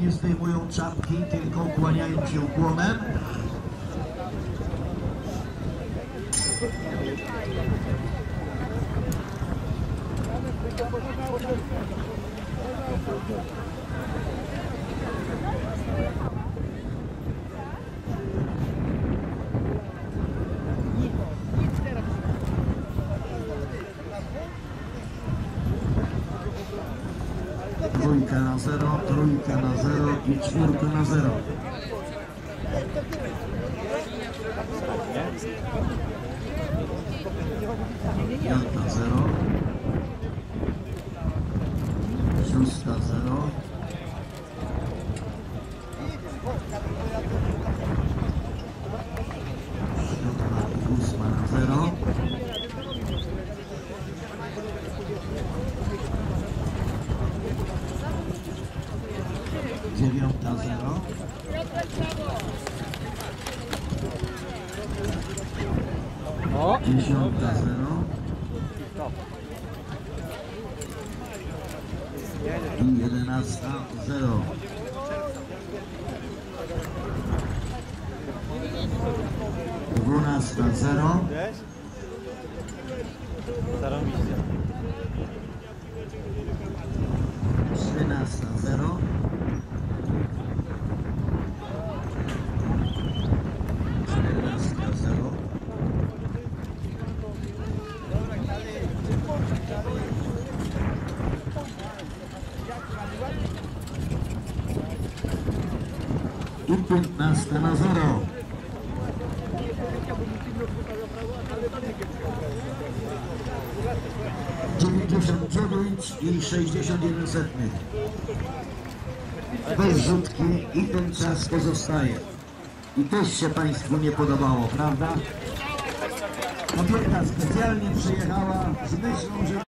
nie zdejmują czapki, tylko kłaniają się ukłonem. Dwójka na 0, trójka na 0 i czwórka na 0. Piąta 0. Szósta 0. Siódma i ósma na 0. Dziewiąta 0. Dziesiąta 0. I 11 0. Dwunasta 0. 13 0. 14 0. 15 na 0. 99 i 61 setnych. Bez rzutki i ten czas pozostaje. I też się Państwu nie podobało, prawda? Kobieta specjalnie przyjechała z myślą, że